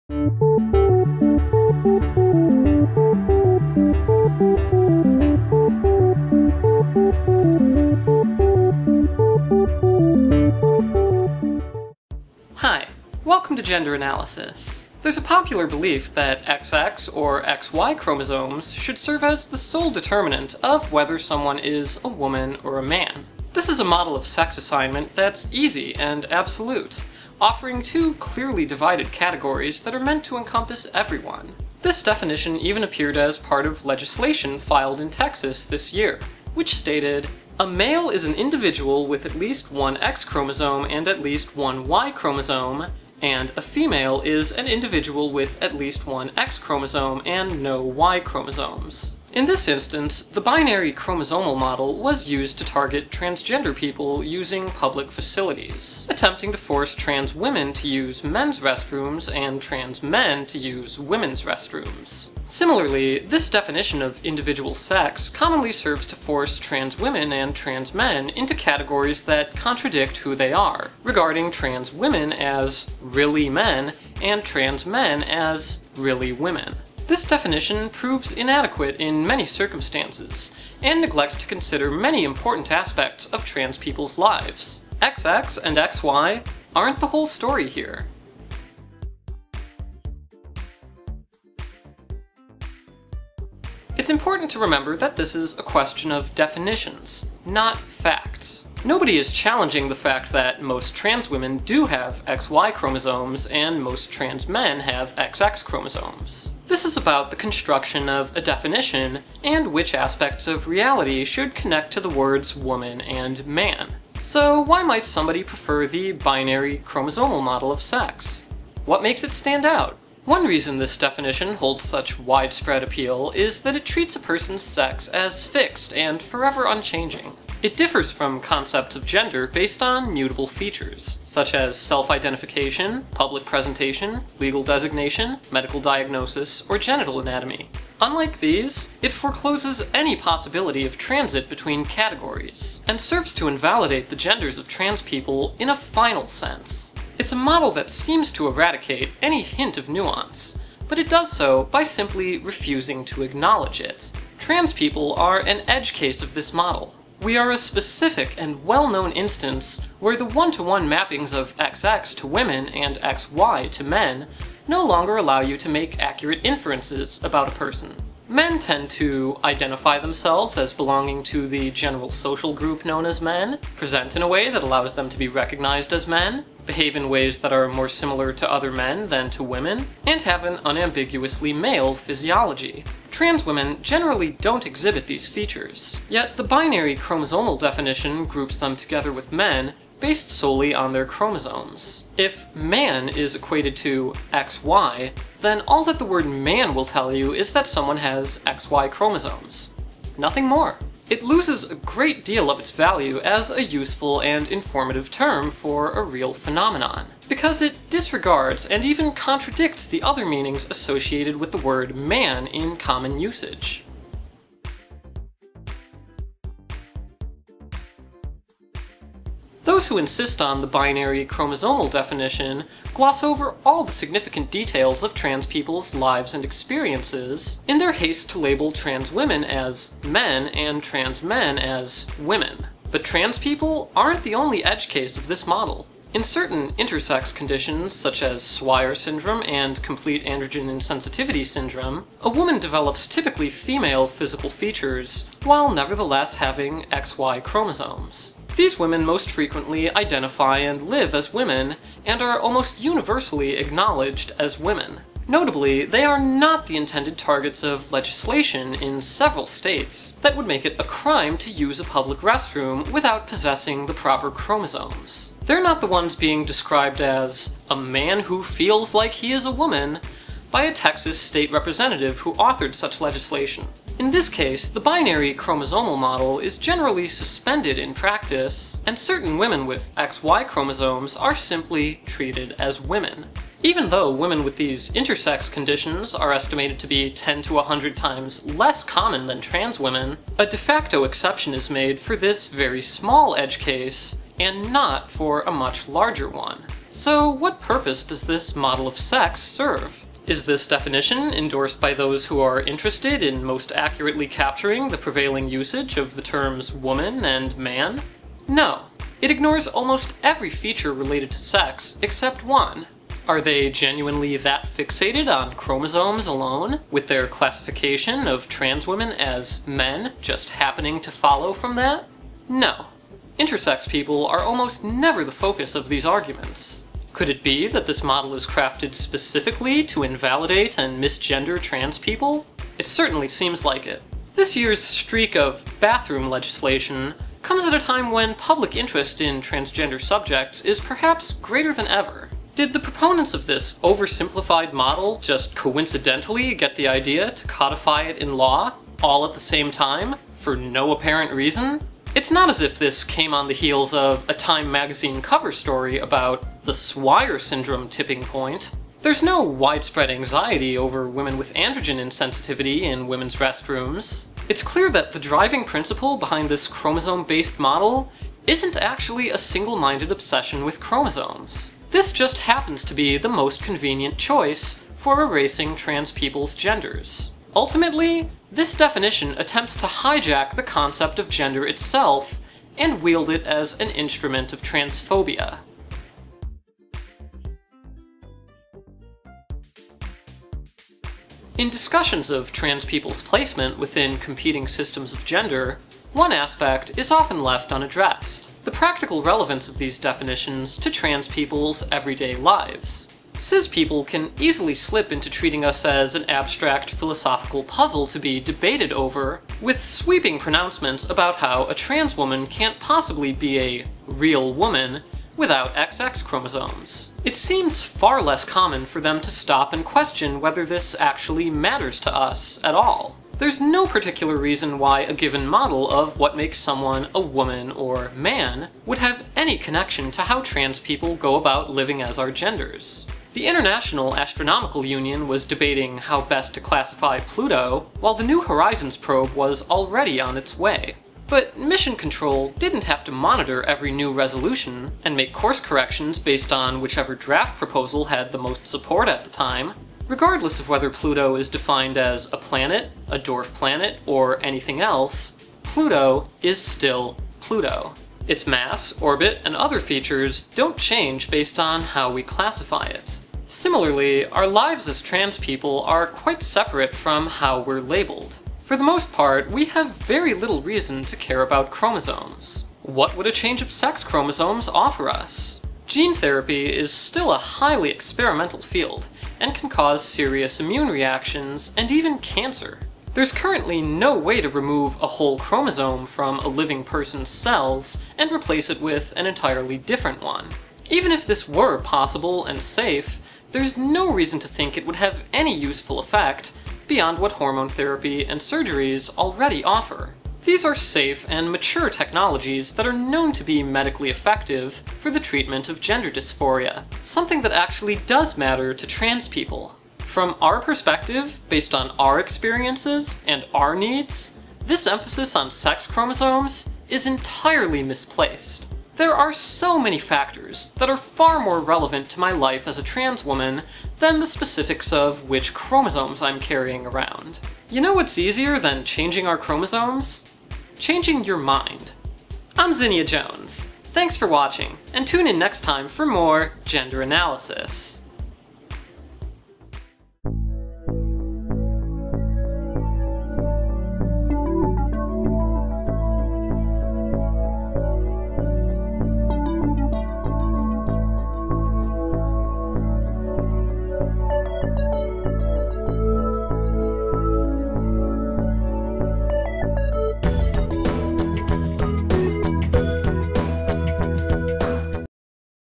Hi, welcome to Gender Analysis. There's a popular belief that XX or XY chromosomes should serve as the sole determinant of whether someone is a woman or a man. This is a model of sex assignment that's easy and absolute, offering two clearly divided categories that are meant to encompass everyone. This definition even appeared as part of legislation filed in Texas this year, which stated, "A male is an individual with at least one X chromosome and at least one Y chromosome, and a female is an individual with at least one X chromosome and no Y chromosomes." In this instance, the binary chromosomal model was used to target transgender people using public facilities, attempting to force trans women to use men's restrooms and trans men to use women's restrooms. Similarly, this definition of individual sex commonly serves to force trans women and trans men into categories that contradict who they are, regarding trans women as really men and trans men as really women. This definition proves inadequate in many circumstances, and neglects to consider many important aspects of trans people's lives. XX and XY aren't the whole story here. It's important to remember that this is a question of definitions, not facts. Nobody is challenging the fact that most trans women do have XY chromosomes and most trans men have XX chromosomes. This is about the construction of a definition and which aspects of reality should connect to the words woman and man. So why might somebody prefer the binary chromosomal model of sex? What makes it stand out? One reason this definition holds such widespread appeal is that it treats a person's sex as fixed and forever unchanging. It differs from concepts of gender based on mutable features, such as self-identification, public presentation, legal designation, medical diagnosis, or genital anatomy. Unlike these, it forecloses any possibility of transit between categories, and serves to invalidate the genders of trans people in a final sense. It's a model that seems to eradicate any hint of nuance, but it does so by simply refusing to acknowledge it. Trans people are an edge case of this model. We are a specific and well-known instance where the one-to-one mappings of XX to women and XY to men no longer allow you to make accurate inferences about a person. Men tend to identify themselves as belonging to the general social group known as men, present in a way that allows them to be recognized as men, behave in ways that are more similar to other men than to women, and have an unambiguously male physiology. Trans women generally don't exhibit these features, yet the binary chromosomal definition groups them together with men based solely on their chromosomes. If man is equated to XY, then all that the word man will tell you is that someone has XY chromosomes. Nothing more. It loses a great deal of its value as a useful and informative term for a real phenomenon, because it disregards and even contradicts the other meanings associated with the word man in common usage. Those who insist on the binary chromosomal definition gloss over all the significant details of trans people's lives and experiences in their haste to label trans women as men and trans men as women. But trans people aren't the only edge case of this model. In certain intersex conditions, such as Swyer syndrome and complete androgen insensitivity syndrome, a woman develops typically female physical features, while nevertheless having XY chromosomes. These women most frequently identify and live as women, and are almost universally acknowledged as women. Notably, they are not the intended targets of legislation in several states that would make it a crime to use a public restroom without possessing the proper chromosomes. They're not the ones being described as a man who feels like he is a woman by a Texas state representative who authored such legislation. In this case, the binary chromosomal model is generally suspended in practice, and certain women with XY chromosomes are simply treated as women. Even though women with these intersex conditions are estimated to be 10 to 100 times less common than trans women, a de facto exception is made for this very small edge case, and not for a much larger one. So what purpose does this model of sex serve? Is this definition endorsed by those who are interested in most accurately capturing the prevailing usage of the terms woman and man? No. It ignores almost every feature related to sex except one. Are they genuinely that fixated on chromosomes alone, with their classification of trans women as men just happening to follow from that? No. Intersex people are almost never the focus of these arguments. Could it be that this model is crafted specifically to invalidate and misgender trans people? It certainly seems like it. This year's streak of bathroom legislation comes at a time when public interest in transgender subjects is perhaps greater than ever. Did the proponents of this oversimplified model just coincidentally get the idea to codify it in law, all at the same time, for no apparent reason? It's not as if this came on the heels of a Time magazine cover story about the Swire syndrome tipping point. There's no widespread anxiety over women with androgen insensitivity in women's restrooms. It's clear that the driving principle behind this chromosome-based model isn't actually a single-minded obsession with chromosomes. This just happens to be the most convenient choice for erasing trans people's genders. Ultimately, this definition attempts to hijack the concept of gender itself and wield it as an instrument of transphobia. In discussions of trans people's placement within competing systems of gender, one aspect is often left unaddressed: the practical relevance of these definitions to trans people's everyday lives. Cis people can easily slip into treating us as an abstract philosophical puzzle to be debated over, with sweeping pronouncements about how a trans woman can't possibly be a real woman without XX chromosomes. It seems far less common for them to stop and question whether this actually matters to us at all. There's no particular reason why a given model of what makes someone a woman or man would have any connection to how trans people go about living as our genders. The International Astronomical Union was debating how best to classify Pluto, while the New Horizons probe was already on its way. But Mission Control didn't have to monitor every new resolution and make course corrections based on whichever draft proposal had the most support at the time. Regardless of whether Pluto is defined as a planet, a dwarf planet, or anything else, Pluto is still Pluto. Its mass, orbit, and other features don't change based on how we classify it. Similarly, our lives as trans people are quite separate from how we're labeled. For the most part, we have very little reason to care about chromosomes. What would a change of sex chromosomes offer us? Gene therapy is still a highly experimental field, and can cause serious immune reactions and even cancer. There's currently no way to remove a whole chromosome from a living person's cells and replace it with an entirely different one. Even if this were possible and safe, there's no reason to think it would have any useful effect beyond what hormone therapy and surgeries already offer. These are safe and mature technologies that are known to be medically effective for the treatment of gender dysphoria, something that actually does matter to trans people. From our perspective, based on our experiences and our needs, this emphasis on sex chromosomes is entirely misplaced. There are so many factors that are far more relevant to my life as a trans woman than the specifics of which chromosomes I'm carrying around. You know what's easier than changing our chromosomes? Changing your mind. I'm Zinnia Jones. Thanks for watching, and tune in next time for more gender analysis.